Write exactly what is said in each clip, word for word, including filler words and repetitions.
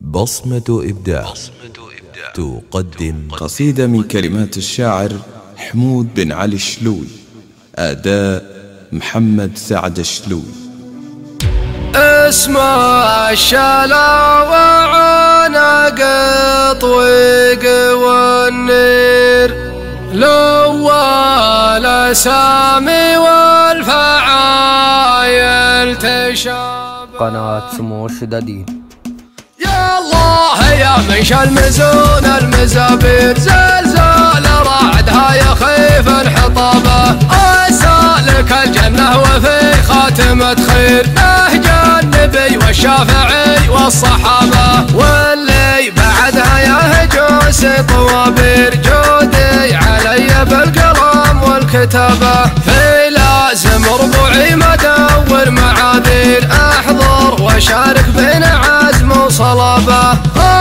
بصمة إبداع تقدم قصيدة من كلمات الشاعر حمود بن علي الشلوي، أداء محمد سعد الشلوي. اسمع الشلا وعنق طويق والنير لوال سامي والفعايل تشاب. قناة سمو الشدادين. يا الله يا منشى المزون المزابير، زلزال رعدها يخيف الحطابة، أسالك الجنة وفي خاتمة خير، نهج النبي والشافعي والصحابة، واللي بعدها يهجوس طوابير، جودي علي بالقلم والكتابة، في لازم ربوعي مدور معاذير، احضر وشارك بين عزم وصلابة،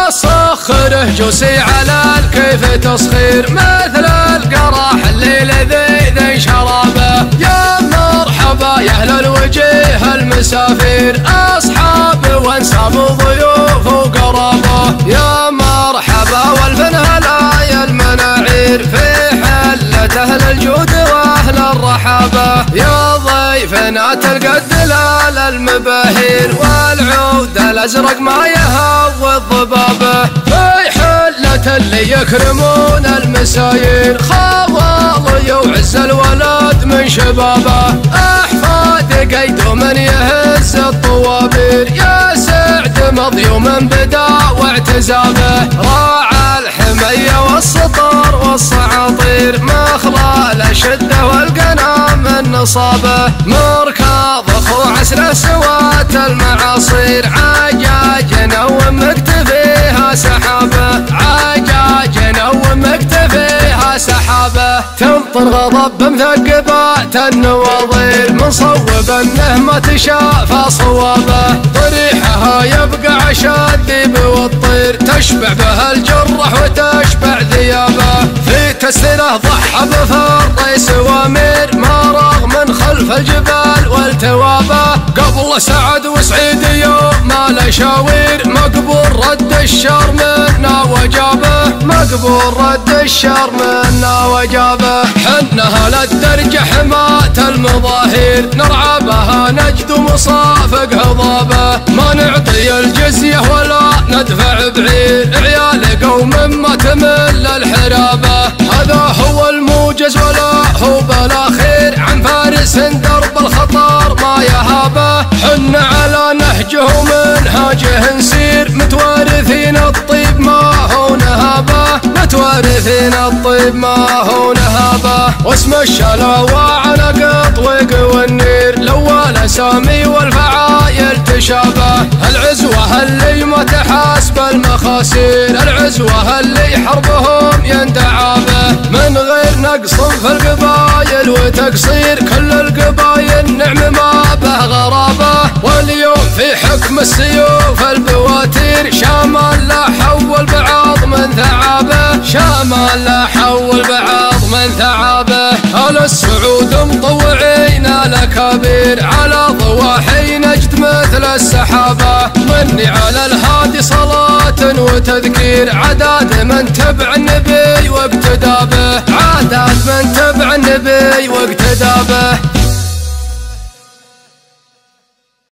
أصخره جوسي على الكيف تصخير، مثل القراح الليل ذي ذي شرابه، يا مرحبا يا أهل الوجيه المسافير، أصحاب وانساب ضيوف وقرابه، يا مرحبا والفن هلايا المناعير، في حلة أهل الجود وأهل الرحابة، يا ضيفنا تلقى الدلال المباهير، والعود الأزرق ما يهوى الضبابة، في حلة اللي يكرمون المساير، خوالي وعز الولد من شبابه، أحفاد قيد من يهز الطوابير، يا سعد مضيوم بدا واعتزابه، راعى الحمية والسطر والصعاطير، مخلى الشدة والقنا من نصابه، مركض اخو عسر سوات المعاصير، عجاج نوم مكتفيها سحابه، عجاج نوم مكتفيها سحابه، تمطر غضب مثقبات النواظير، مصوب انه ما تشافى صوابه، ضريحها يبقى عشا الذيب والطير، تشبع به الجرح وتشبع ذيابه، في تسره ضحى بفرطي سوامير، ما رغ من خلف الجبال والتوابه، قبل سعد وسعيد يوم ما لشاوير، مقبول رد الشر منا وجابه، مقبول رد الشر منا وجابه، حنها للدرج حماة المظاهر، نرعى بها نجد مصافق هضابه، ما نعطي الجزية ولا ندفع بعير، عيال قوم ما تمل الحرابه، هذا هو الموجز ولا هو بلا خير، عن فارس درب الخطر ما يهابه، حن على نهجه ومنهاجه نسير، متوارثين الطيب ما هو نهابه، متوارثين الطيب ما هو نهابه، واسم الشلاوة عنق طويق والنير، لوال سامي والفعايل تشابه، العزوة اللي ما تحاسب المخاسير، العزوة اللي حربهم يندعى به، من غير نقص في القبايل وتقصير، كل القبايل نعم ما به غرابه، واليوم في حكم السيوف البواتير، شامل لا حول بعض من ثعابه، شامل لا حول بعض من ثعابه، أهل السعود مطوعين الأكابير، على ضواحي نجد مثل السحابة، مني على الهادي صلاة وتذكير، عداد من تبع النبي واقتدى به، عداد من تبع النبي واقتدى به.